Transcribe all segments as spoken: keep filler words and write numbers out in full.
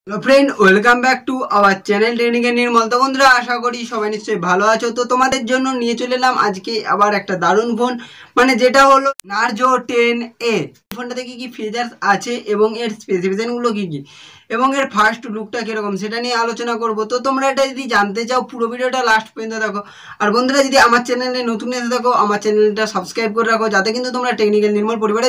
Hello friend welcome back to our channel training এর নির্মল। তো বন্ধুরা আশা করি সবাই নিশ্চয়ই ভালো আছো। তো তোমাদের জন্য নিয়ে চলে এলাম আজকে আবার একটা দারুণ ফোন, মানে যেটা হলো নার্জো টেন এ। ফোনটাতে কি কি ফিচার্স আছে এবং এর স্পেসিফিকেশনগুলো কি কি এবং এর ফার্স্ট লুকটা কিরকম সেটা নিয়ে আলোচনা করব। তো তোমরা এটা যদি জানতে চাও পুরো ভিডিওটা লাস্ট পর্যন্ত দেখো। আর বন্ধুরা যদি আমার চ্যানেলে নতুন এসে থাকো আমার চ্যানেলটা সাবস্ক্রাইব করে রাখো, যাতে কিন্তু তোমরা টেকনিক্যাল নির্মল পরিবারে।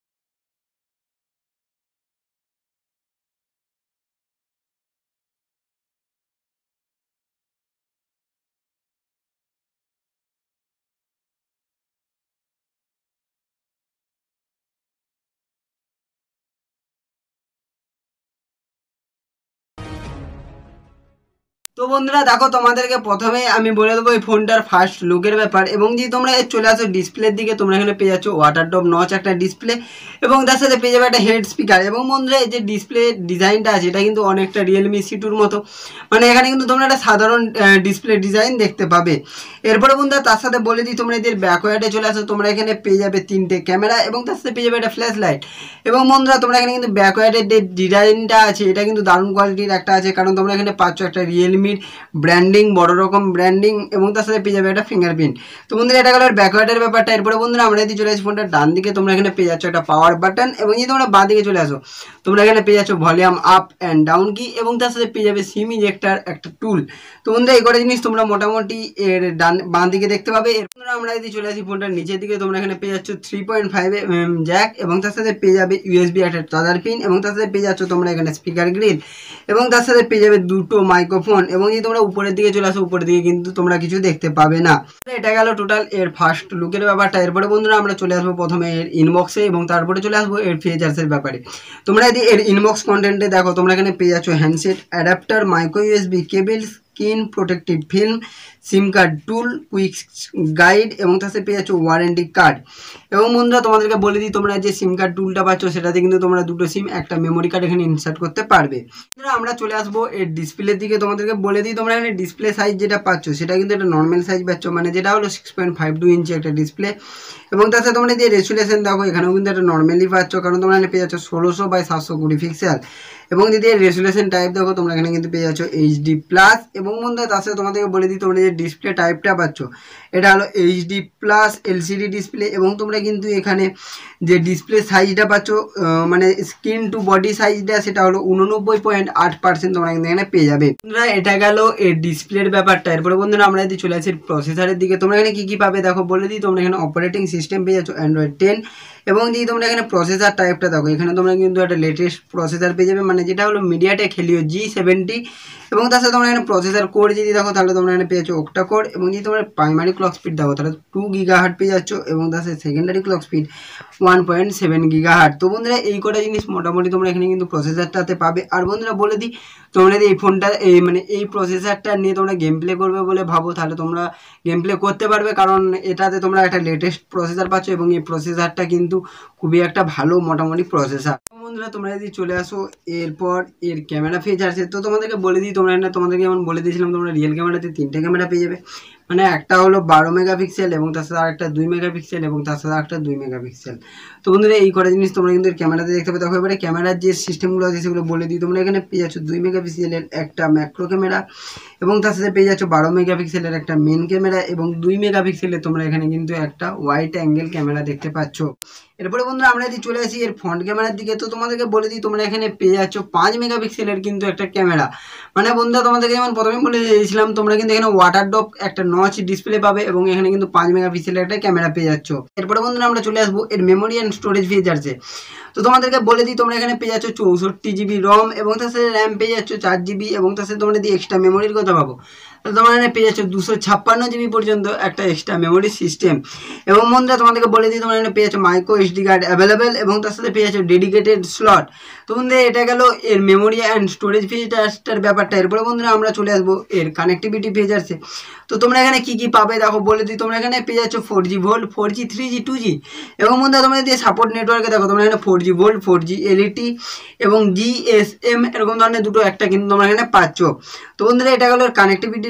তো বন্ধুরা দেখো, তোমাদেরকে প্রথমে আমি বলে দেবো এই ফোনটার ফার্স্ট লুকের ব্যাপার। এবং যদি তোমরা চলে আসো ডিসপ্লের দিকে, তোমরা এখানে পেয়ে যাচ্ছ ওয়াটার ড্রপ নচ একটা ডিসপ্লে এবং তার সাথে পেয়ে যাবে একটা হেড স্পিকার। এবং বন্ধুরা এই যে ডিসপ্লে ডিজাইনটা আছে এটা কিন্তু অনেকটা রিয়েলমি সি টুর মতো, মানে এখানে কিন্তু তোমরা একটা সাধারণ ডিসপ্লে ডিজাইন দেখতে পাবে। এরপরে বন্ধুরা তার সাথে বলে দিই, তোমরা এদের ব্যাকওয়ার্ডে চলে আসো, তোমরা এখানে পেয়ে যাবে তিনটে ক্যামেরা এবং তার সাথে পেয়ে যাবে একটা ফ্ল্যাশ লাইট। এবং বন্ধুরা তোমরা এখানে কিন্তু ব্যাকওয়ার্ডের যে ডিজাইনটা আছে এটা কিন্তু দারুণ কোয়ালিটির একটা আছে, কারণ তোমরা এখানে পাচ্ছ একটা রিয়েলমি ব্র্যান্ডিং, বড় রকম ব্র্যান্ডিং এবং তার সাথে পেয়ে যাবে একটা ফিঙ্গারপ্রিন্ট। তো বন্ধুরা এটা গেল ব্যাকওয়ার্ডের ব্যাপারটা। এরপরে বন্ধুরা আমরা যদি চলে আসি ফোনটার ডান দিকে, তোমরা এখানে পেয়ে যাচ্ছ একটা পাওয়ার বাটন। এবং যদি তোমরা বাঁ দিকে চলে আসো, তোমরা এখানে পেয়ে যাচ্ছ ভলিউম আপ অ্যান্ড ডাউন কি এবং তার সাথে পেয়ে যাবে সিম ইজেক্টার একটা টুল। তো বন্ধুরা এই কটা জিনিস তোমরা মোটামুটি এর ডান বাঁ দিকে দেখতে পাবে। এরপর আমরা যদি চলে আসি ফোনটার নিচের দিকে, তোমরা এখানে পেয়ে যাচ্ছ three point five M jack এবং তার সাথে পেয়ে যাবে ইউএসবি একটা চার্জার পিন এবং তার সাথে পেয়ে যাচ্ছ তোমরা এখানে স্পিকার গ্রিল এবং তার সাথে পেয়ে যাবে দুটো মাইক্রোফোন। এবং যদি তোমরা উপরের দিকে চলে আসো, উপরের দিকে কিন্তু তোমরা কিছু দেখতে পাবে না। এটা গেল টোটাল এর ফার্স্ট লুকের ব্যাপারটা। এরপরে বন্ধুরা আমরা চলে আসবো প্রথমে এর ইনবক্সে এবং তারপরে চলে আসবো এর ফিচার্সের ব্যাপারে। তোমরা যদি এর ইনবক্স কন্টেন্টে দেখো, তোমরা এখানে পেয়ে যাচ্ছ handset adapter, micro USB cable, screen protective film, SIM card tool, quick guide এবং তার সাথে পেয়ে যাচ্ছ ওয়ারেন্টি কার্ড। এবং বন্ধুরা তোমাদেরকে বলে দিই, তোমরা যে সিম কার্ড টুলটা পাচ্ছ সেটাতে কিন্তু তোমরা দুটো সিম একটা মেমোরি কার্ড এখানে ইনসার্ট করতে পারবে। আমরা চলে আসবো এর ডিসপ্লের দিকে। তোমাদেরকে বলে দিই, তোমরা এখানে ডিসপ্লে সাইজ যেটা পাচ্ছ সেটা কিন্তু একটা নর্মাল সাইজ পাচ্ছ, মানে যেটা হলো six point five two inch একটা ডিসপ্লে। এবং তার সাথে তোমরা যে রেজুলেশন দেখো এখানেও কিন্তু একটা নর্মালি পাচ্ছ, কারণ তোমরা এখানে পেয়ে যাচ্ছ ষোলোশো বাই সাতশো কুড়ি পিক্সেল। এবং যদি এর রেজুলেশন টাইপ দেখো, তোমরা এখানে কিন্তু পেয়ে যাচ্ছ এইচডি প্লাস। এবং বন্ধুরা তার সাথে তোমাদেরকে বলে দিই, তোমরা যে ডিসপ্লে টাইপটা পাচ্ছ এটা হলো এইচডি প্লাস এলসিডি ডিসপ্লে। এবং তোমরা কিন্তু এখানে যে ডিসপ্লে সাইজটা পাচ্ছ, মানে স্ক্রিন টু বডি সাইজটা, সেটা হলো উননব্বই পয়েন্ট আট পার্সেন্ট তোমরা কিন্তু এখানে পেয়ে যাবে। বন্ধুরা এটা গেল এর ডিসপ্লের ব্যাপারটা। এরপরে বন্ধুরা আমরা যদি চলে আসি প্রসেসরের দিকে, তোমরা এখানে কী কী পাবে দেখো বলে দিই। তোমরা এখানে অপারেটিং সিস্টেম পেয়ে যাচ্ছ অ্যান্ড্রয়েড টেন। এবং যদি তোমরা এখানে প্রসেসর টাইপটা দেখো, এখানে তোমরা কিন্তু একটা লেটেস্ট প্রসেসর পেয়ে যাবে, মানে যেটা হলো মিডিয়াটেক হেলিও জি সেভেন্টি। এবং তার সাথে তোমরা এখানে প্রসেসর কোড যদি দেখো, তাহলে তোমরা এখানে পেয়ে যাচ্ছ ওক্টা কোড। এবং যদি তোমরা প্রাইমারি ক্লক স্পিড দেখো, তাহলে টু গিগাহার্ট পেয়ে যাচ্ছ এবং তার সাথে secondary clock speed one point seven gigahertz. তো বন্ধুরা এই কটা জিনিস মোটামুটি তোমরা এখানে কিন্তু প্রসেসরটাতে পাবে। আর বন্ধুরা বলে দিই, তোমরা যদি এই ফোনটা এই মানে এই প্রসেসরটা নিয়ে তোমরা গেম প্লে করবে বলে ভাবো, তাহলে তোমরা গেম প্লে করতে পারবে, কারণ এটাতে তোমরা একটা লেটেস্ট প্রসেসর পাচ্ছ এবং এই প্রসেসরটা কিন্তু খুবই একটা ভালো মোটামুটি প্রসেসর। বন্ধুরা তোমরা যদি চলে আসো এরপর এর ক্যামেরা ফিচার্সে, তো তোমাদেরকে বলে দিই, তোমরা না তোমাদেরকে যেমন বলে দিয়েছিলাম, তোমরা রিয়েল ক্যামেরাতে তিনটে ক্যামেরা পেয়ে যাবে, মানে একটা হলো বারো মেগাপিক্সেল এবং তার সাথে আরেকটা দুই মেগাপিক্সেল এবং তার সাথে আরেকটা দুই মেগাপিক্সেল। তো বন্ধুরা এই কটা জিনিস তোমরা কিন্তু ক্যামেরাতে দেখতে পাবে। দেখো এবারে ক্যামেরার যে সিস্টেমগুলো আছে সেগুলো বলে দিই। তোমরা এখানে পেয়ে যাচ্ছ দুই মেগাপিক্সেলের একটা ম্যাক্রো ক্যামেরা এবং তার সাথে পেয়ে যাচ্ছ বারো মেগাপিক্সেলের একটা মেন ক্যামেরা এবং দুই মেগাপিক্সেলের তোমরা এখানে কিন্তু একটা ওয়াইড অ্যাঙ্গেল ক্যামেরা দেখতে পাচ্ছ। এরপরে বন্ধুরা আমরা যদি চলে আসি এর ফ্রন্ট ক্যামেরার দিকে, তো তোমাদেরকে বলে দিই, তোমরা এখানে পেয়ে যাচ্ছ পাঁচ মেগাপিক্সেলের কিন্তু একটা ক্যামেরা, মানে বন্ধুরা তোমাদেরকে যেমন প্রথমে বলে দিয়েছিলাম, তোমরা কিন্তু এখানে ওয়াটার ড্রপ একটা নচ ডিসপ্লে পাবে এবং এখানে কিন্তু পাঁচ মেগাপিক্সেলের একটা ক্যামেরা পেয়ে যাচ্ছ। এরপরে বন্ধুরা আমরা চলে আসবো এর মেমোরি অ্যান্ড স্টোরেজ ফিচার্সে। তো তোমাদেরকে বলে দিই, তোমরা এখানে পেয়ে যাচ্ছ চৌষট্টি জিবি রম এবং তার সাথে র্যাম পেয়ে যাচ্ছ চার জিবি এবং তার সাথে তোমরা যদি এক্সট্রা মেমোরির কথা ভাবো, তাহলে তোমরা এখানে পেয়ে যাচ্ছ দুশো ছাপ্পান্ন জিবি পর্যন্ত একটা এক্সট্রা মেমোরি সিস্টেম। এবং বন্ধুরা তোমাদেরকে বলে দিই, তোমরা এখানে পেয়ে যাচ্ছ মাইক্রো এসডি কার্ড অ্যাভেলেবেল এবং তার সাথে পেয়ে যাচ্ছ ডেডিকেটেড স্লট। তো বন্ধুরা এটা গেল এর মেমোরি অ্যান্ড স্টোরেজ ফিচার্সটার ব্যাপারটা। এরপরে বন্ধুরা আমরা চলে আসবো এর কানেক্টিভিটি ফিচার্সে। তো তোমরা এখানে কী কী পাবে দেখো বলে দিই, তোমরা এখানে পেয়ে যাচ্ছ four G VoLTE, four G three G two G. এবং বন্ধুরা তোমরা যদি সাপোর্ট নেটওয়ার্কে দেখো, তোমরা এখানে four G VoLTE, four G LTE এবং জিএসএম এরকম ধরনের দুটো একটা কিন্তু তোমরা এখানে পাচ্ছ। তো বন্ধুরা এটা গেল কানেক্টিভিটির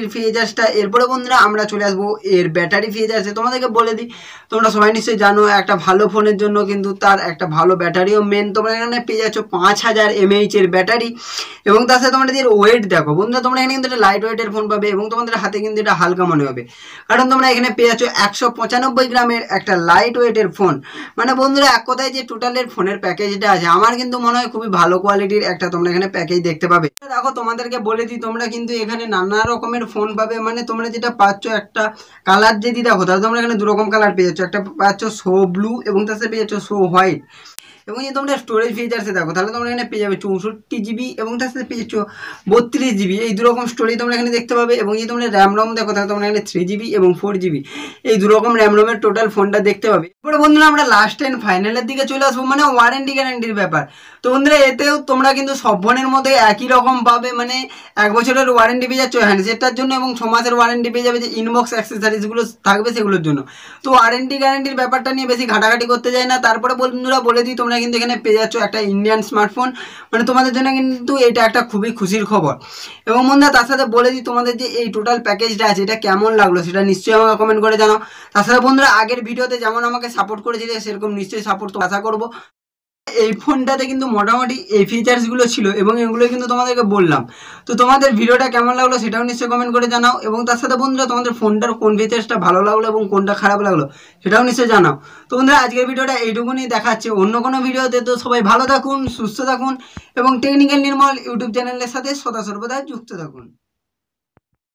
কোয়ালিটির ফিচার্সটা। এরপরে বন্ধুরা আমরা চলে আসবো এর ব্যাটারি ফিচার্সে। তোমাদেরকে বলে দিই, তোমরা সবাই নিশ্চয়ই জানো একটা ভালো ফোনের জন্য কিন্তু তার একটা ভালো ব্যাটারিও মেন। তোমরা এখানে পেয়ে যাচ্ছ পাঁচ হাজার এমএইচ এর ব্যাটারি এবং তার সাথে তোমরা এর ওয়েট দেখো বন্ধুরা, তোমরা এখানে কিন্তু একটা লাইট ওয়েটের ফোন পাবে এবং তোমাদের হাতে কিন্তু এটা হালকা মনে হবে, কারণ তোমরা এখানে পেয়ে যাচ্ছ একশো পঁচানব্বই গ্রামের একটা লাইট ওয়েটের ফোন। মানে বন্ধুরা এক কথায় যে টোটালের ফোনের প্যাকেজটা আছে আমার কিন্তু মনে হয় খুবই ভালো কোয়ালিটির একটা তোমরা এখানে প্যাকেজ দেখতে পাবে। দেখো তোমাদেরকে বলে দিই, তোমরা কিন্তু এখানে নানা রকমের ফোন পাবে। মানে তোমরা যেটা পাচ্ছ একটা কালার যদি দেখো তাহলে তোমরা এখানে দু রকম কালার পেয়ে যাচ্ছ, একটা পাচ্ছ শো ব্লু এবং তার সাথে পেয়ে যাচ্ছ শো হোয়াইট। এবং যদি তোমরা স্টোরেজ ফিচার্সে দেখো তাহলে তোমরা এখানে পেয়ে যাবে চৌষট্টি জিবি এবং তার সাথে পেয়ে যাচ্ছ বত্রিশ জিবি, এই দুরকম স্টোরেজ তোমরা এখানে দেখতে পাবে। এবং যদি তোমরা র্যাম রম দেখো তাহলে তোমরা এখানে থ্রি জিবি এবং ফোর জিবি এই দুরকম র্যাম রমের টোটাল ফোনটা দেখতে পাবে। এরপরে বন্ধুরা আমরা লাস্ট অ্যান্ড ফাইনালের দিকে চলে আসবো, মানে ওয়ারেন্টি গ্যারান্টির ব্যাপার। তো বন্ধুরা এতেও তোমরা কিন্তু সব ফোনের মধ্যে একই রকম পাবে, মানে এক বছরের ওয়ারেন্টি পেয়ে যাচ্ছ হ্যান্ডসেটটার জন্য এবং ছ মাসের ওয়ারেন্টি পেয়ে যাবে যে ইনবক্স অ্যাক্সেসরিজগুলো থাকবে সেগুলোর জন্য। তো ওয়ারেন্টি গ্যারান্টির ব্যাপারটা নিয়ে বেশি ঘাটাঘাটি করতে যায় না। তারপরে বন্ধুরা বলে দিই, তোমরা কিন্তু এখানে পেয়ে যাচ্ছ একটা ইন্ডিয়ান স্মার্টফোন, মানে তোমাদের জন্য কিন্তু এটা একটা খুবই খুশির খবর। এবং বন্ধুরা তার সাথে বলে দিই, তোমাদের যে এই টোটাল প্যাকেজটা আছে এটা কেমন লাগলো সেটা নিশ্চয়ই আমাকে কমেন্ট করে জানাও। তার সাথে বন্ধুরা আগের ভিডিওতে যেমন আমাকে সাপোর্ট করেছিলে সেরকম নিশ্চয়ই সাপোর্ট তো আশা করবো। এই ফোনটাতে কিন্তু মোটামুটি এই ফিচার্সগুলো ছিল এবং এগুলো কিন্তু তোমাদেরকে বললাম। তো তোমাদের ভিডিওটা কেমন লাগলো সেটাও নিশ্চয়ই কমেন্ট করে জানাও। এবং তার সাথে বন্ধুরা তোমাদের ফোনটার কোন ফিচার্সটা ভালো লাগলো এবং কোনটা খারাপ লাগলো সেটাও নিশ্চয়ই জানাও। তো বন্ধুরা আজকের ভিডিওটা এইটুকুনি, দেখাচ্ছে অন্য কোনো ভিডিওতে। তো সবাই ভালো থাকুন, সুস্থ থাকুন এবং টেকনিক্যাল নির্মল ইউটিউব চ্যানেলের সাথে সদা সর্বদা যুক্ত থাকুন।